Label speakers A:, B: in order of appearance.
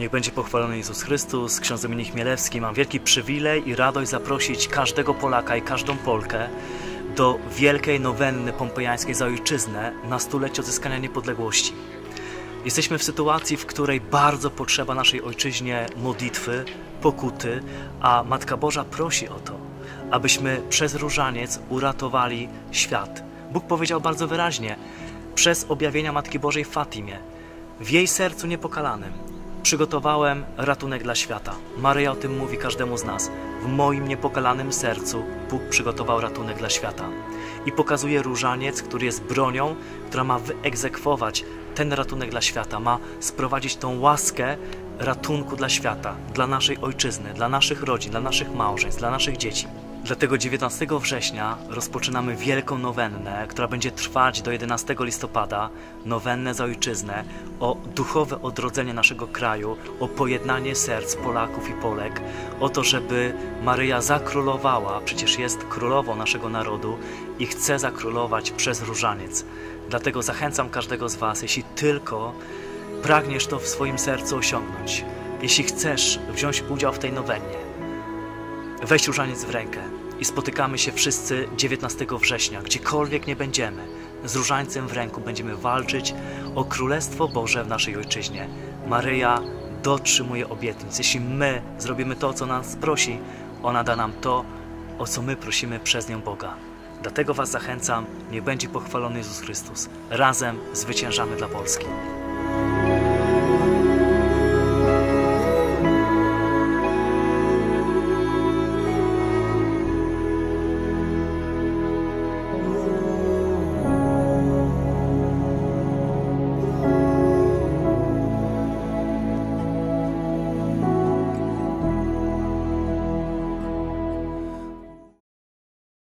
A: Niech będzie pochwalony Jezus Chrystus. Ksiądz Dominik Chmielewski. Mam wielki przywilej i radość zaprosić każdego Polaka i każdą Polkę do wielkiej nowenny pompejańskiej za Ojczyznę na stulecie odzyskania niepodległości. Jesteśmy w sytuacji, w której bardzo potrzeba naszej Ojczyźnie modlitwy, pokuty, a Matka Boża prosi o to, abyśmy przez różaniec uratowali świat. Bóg powiedział bardzo wyraźnie, przez objawienia Matki Bożej w Fatimie, w jej sercu niepokalanym przygotowałem ratunek dla świata. Maryja o tym mówi każdemu z nas. W moim niepokalanym sercu Bóg przygotował ratunek dla świata. I pokazuje różaniec, który jest bronią, która ma wyegzekwować ten ratunek dla świata, ma sprowadzić tą łaskę ratunku dla świata, dla naszej Ojczyzny, dla naszych rodzin, dla naszych małżeństw, dla naszych dzieci. Dlatego 19 września rozpoczynamy wielką nowennę, która będzie trwać do 11 listopada, nowennę za Ojczyznę, o duchowe odrodzenie naszego kraju, o pojednanie serc Polaków i Polek, o to, żeby Maryja zakrólowała, przecież jest królową naszego narodu i chce zakrólować przez różaniec. Dlatego zachęcam każdego z Was, jeśli tylko pragniesz to w swoim sercu osiągnąć, jeśli chcesz wziąć udział w tej nowennie, weź różaniec w rękę i spotykamy się wszyscy 19 września, gdziekolwiek nie będziemy. Z różańcem w ręku będziemy walczyć o Królestwo Boże w naszej Ojczyźnie. Maryja dotrzymuje obietnic. Jeśli my zrobimy to, co nas prosi, ona da nam to, o co my prosimy przez nią Boga. Dlatego Was zachęcam, niech będzie pochwalony Jezus Chrystus. Razem zwyciężamy dla Polski.